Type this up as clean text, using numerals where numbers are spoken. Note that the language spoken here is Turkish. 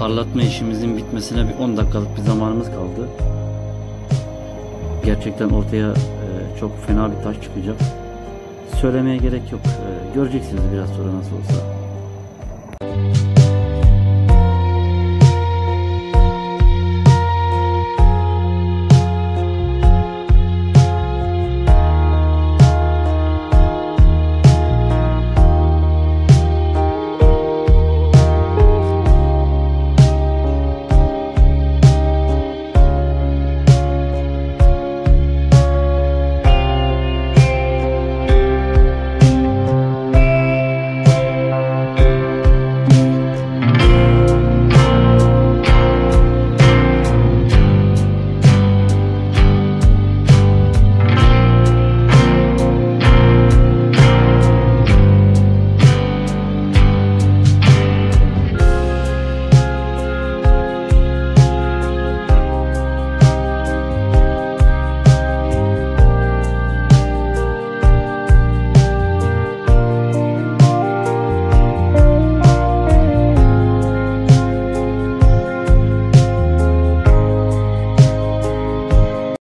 parlatma işimizin bitmesine bir 10 dakikalık bir zamanımız kaldı. Gerçekten ortaya çok fena bir taş çıkacak. Söylemeye gerek yok. Göreceksiniz biraz sonra nasıl olsa.